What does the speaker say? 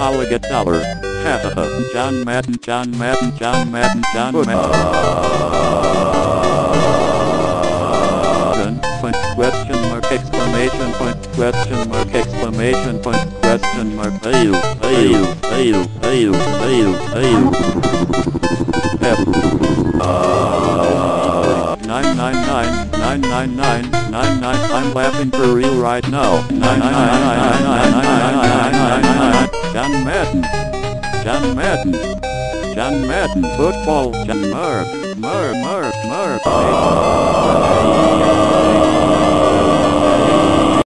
alligator. John Madden, John Madden, John Madden, John Madden. Question mark, exclamation point, question mark, exclamation point, question mark. Ayu, ayu, ayu, ayu, ayu, ayu. F. 999. I'm laughing for real right now. 999. John Madden. John Madden. John Madden. Football. John Murph. Murph.